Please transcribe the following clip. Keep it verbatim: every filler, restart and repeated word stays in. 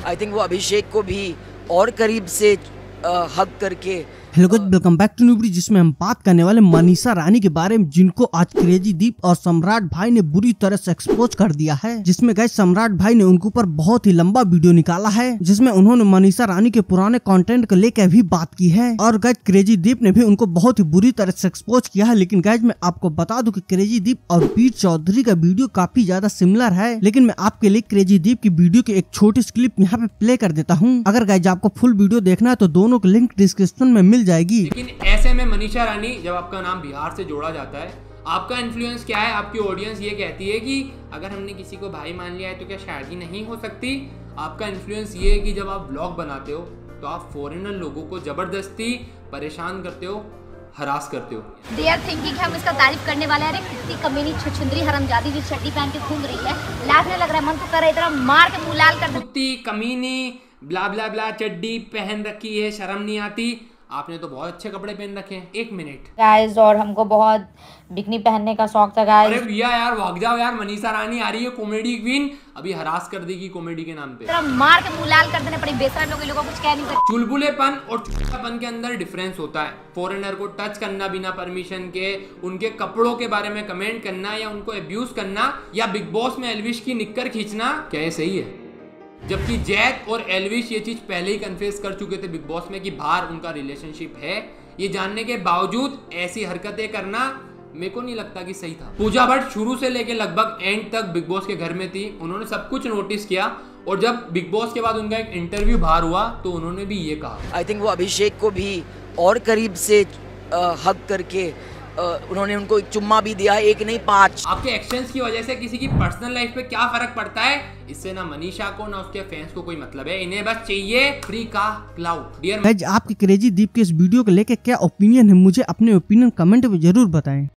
I think वो अभिषेक को भी और करीब से हग करके। Hello guys, welcome back to new video, जिसमें हम बात करने वाले मनीषा रानी के बारे में, जिनको आज क्रेजी दीप और सम्राट भाई ने बुरी तरह से एक्सपोज कर दिया है। जिसमें गाइस सम्राट भाई ने उनके ऊपर बहुत ही लंबा वीडियो निकाला है, जिसमें उन्होंने मनीषा रानी के पुराने कंटेंट को लेकर भी बात की है। और गाइस क्रेजी दीप ने भी उनको बहुत ही बुरी तरह से एक्सपोज किया है। लेकिन गाइस मैं आपको बता दूं कि क्रेजी दीप और वीर चौधरी का वीडियो काफी ज्यादा सिमिलर है। लेकिन मैं आपके लिए क्रेजी दीप की वीडियो की एक छोटी सी क्लिप यहाँ पे प्ले कर देता हूँ। अगर गाइस आपको फुल वीडियो देखना है तो दोनों की लिंक डिस्क्रिप्शन में मिल जाएगी। लेकिन ऐसे में मनीषा रानी, जब आपका नाम बिहार से जोड़ा जाता है, आपका इन्फ्लुएंस क्या है? आपकी ऑडियंस ये कहती है कि अगर हमने किसी को भाई मान लिया है तो क्या शादी नहीं हो सकती? आपका इन्फ्लुएंस ये है कि जब आप ब्लॉग बनाते हो तो आप फॉरेनर लोगों को जबरदस्ती परेशान करते हो, हरास करते हो। They are thinking कि हम इसका तारीफ करने वाले हैं। अरे कितनी कमीनी छुछुंदरी हरामजादी जो चड्डी पहन के घूम रही है, लाजने लग रहा है, मन तो कर रहा है इतना मार के मुंह लाल कर दे। कुत्ती कमीनी ब्ला ब्ला ब्ला चड्डी पहन रखी है, शर्म नहीं आती? आपने तो बहुत अच्छे कपड़े पहन रखे हैं। एक मिनट गाइस, और हमको बहुत बिकनी पहनने का शौक था गाइस। अरे भैया यार भाग जाओ यार, मनीषा रानी आ रही है कॉमेडी क्वीन, अभी हरास कर देगी कॉमेडी के नाम पे। तेरा मार के मुंह लाल कर देने पड़ी। बेसरा लोग लोगों को कुछ कह नहीं सकते। चुलबुलेपन और चुलबुलेपन के अंदर डिफरेंस होता है। फॉरेनर को टच करना बिना परमिशन के, उनके कपड़ों के बारे में कमेंट करना या उनको अब्यूज करना, या बिग बॉस में एल्विश की निक्कर खींचना, क्या ये सही है? जबकि जैक और एल्विश ये चीज पहले ही कन्फेस कर चुके थे बिग बॉस में कि बाहर उनका रिलेशनशिप है। ये जानने के बावजूद ऐसी हरकतें करना मेरे को नहीं लगता कि सही था। पूजा भट्ट शुरू से लेके लगभग एंड तक बिग बॉस के घर में थी, उन्होंने सब कुछ नोटिस किया। और जब बिग बॉस के बाद उनका एक इंटरव्यू बाहर हुआ तो उन्होंने भी ये कहा। आई थिंक वो अभिषेक को भी और करीब से हग करके Uh, उन्होंने उनको एक चुम्मा भी दिया, एक नहीं पांच। आपके एक्शंस की वजह से किसी की पर्सनल लाइफ पे क्या फर्क पड़ता है, इससे ना मनीषा को ना उसके फैंस को कोई मतलब है। इन्हें बस चाहिए फ्री का क्लाउड। डियर आपके क्रेजी दीप के इस वीडियो को लेके क्या ओपिनियन है, मुझे अपने ओपिनियन कमेंट में जरूर बताएं।